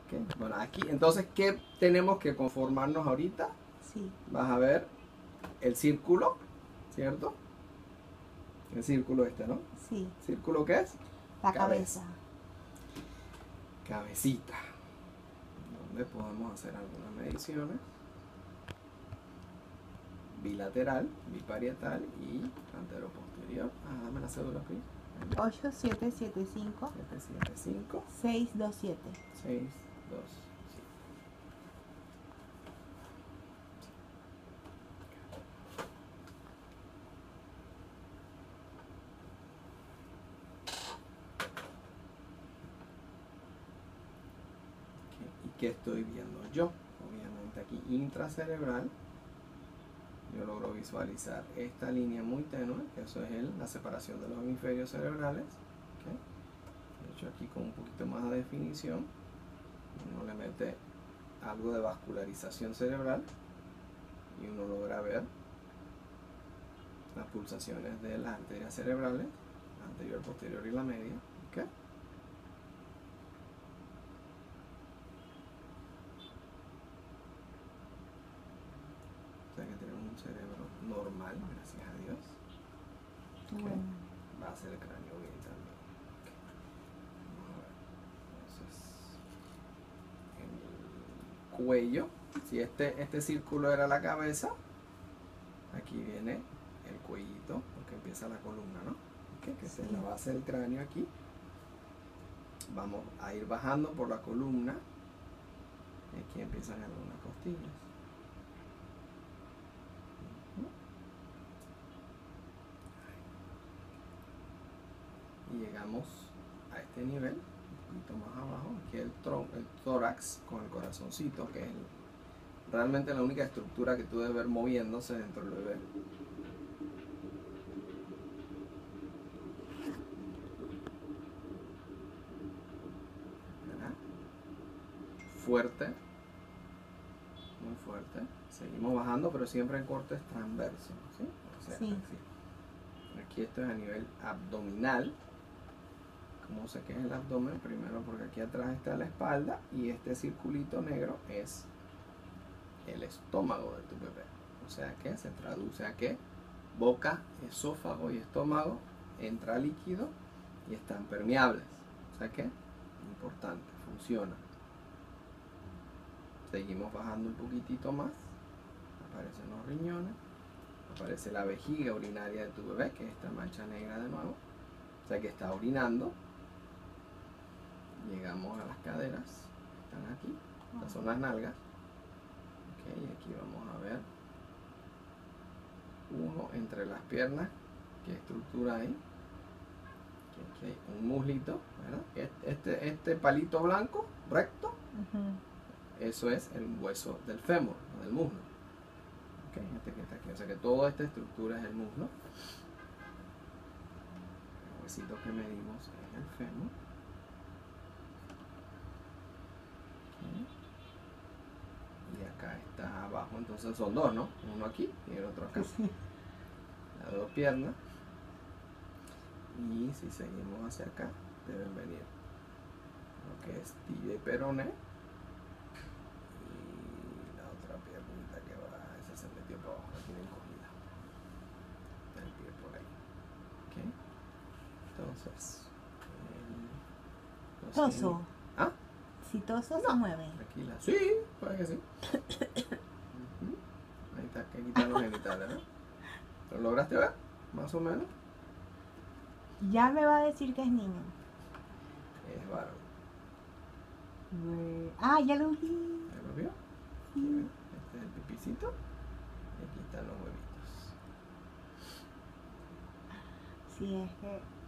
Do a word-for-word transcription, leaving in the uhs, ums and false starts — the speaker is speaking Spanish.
Okay. Bueno, aquí, entonces, ¿qué tenemos que conformarnos ahorita? Sí. Vas a ver el círculo, ¿cierto? El círculo este, ¿no? Sí. ¿Círculo qué es? La cabeza. Cabecita. Donde podemos hacer algunas mediciones. Bilateral, biparietal y antero-posterior. Ah, dame la cédula, please. ocho siete siete cinco siete siete cinco seis dos siete. seis dos siete. ¿Y qué estoy viendo yo? Obviamente aquí intracerebral. Yo logro visualizar esta línea muy tenue, que eso es el, la separación de los hemisferios cerebrales. ¿Okay? De hecho, aquí con un poquito más de definición, uno le mete algo de vascularización cerebral y uno logra ver las pulsaciones de las arterias cerebrales, la anterior, posterior y la media. ¿Okay? O sea que tenemos un cerebro normal, gracias a Dios. Okay. Bueno. Va a ser el cráneo bien también. Okay. Vamos a ver. Entonces, el cuello, si este, este círculo era la cabeza, aquí viene el cuellito, porque empieza la columna, ¿no? Okay, que sí. Es la base del cráneo aquí. Vamos a ir bajando por la columna. Aquí empiezan algunas costillas. Y llegamos a este nivel, un poquito más abajo, aquí el, tron, el tórax con el corazoncito, que es el, realmente la única estructura que tú debes ver moviéndose dentro del bebé. ¿Verdad? Fuerte, muy fuerte. Seguimos bajando, pero siempre en cortes transversos, ¿sí? O sea, sí. Así. Aquí esto es a nivel abdominal. ¿Cómo sé que es el abdomen? Primero porque aquí atrás está la espalda y este circulito negro es el estómago de tu bebé. O sea que se traduce a que boca, esófago y estómago entra líquido y están permeables. O sea que, importante, funciona. Seguimos bajando un poquitito más. Aparecen los riñones. Aparece la vejiga urinaria de tu bebé, que es esta mancha negra de nuevo. O sea que está orinando. Llegamos a las caderas, están aquí, estas son las nalgas. Okay, y aquí vamos a ver uno entre las piernas, qué estructura hay. Aquí, aquí hay un muslito, ¿verdad? Este, este palito blanco, recto, uh-huh. Eso es el hueso del fémur, del muslo. Okay, este que está aquí, o sea que toda esta estructura es el muslo. El huesito que medimos es el fémur. Y acá está abajo, entonces son dos, ¿no? Uno aquí y el otro acá. Sí. Las dos piernas. Y si seguimos hacia acá, deben venir lo que es tibia y peroné. Y la otra piernita que va, esa se metió para abajo, la tiene encogida. El pie por ahí. ¿Ok? Entonces. El, Toso. ¿Ah? Si toso no. Se mueve. Tranquila. Sí, puede que sí. uh-huh. Ahí está, que quitan los genitales, ¿no? ¿Lo lograste ver? Más o menos. Ya me va a decir que es niño. Es varón. Ah, ya lo vi. ¿Ya lo vio? Sí. Este es el pipicito. Y aquí están los huevitos. Sí, es que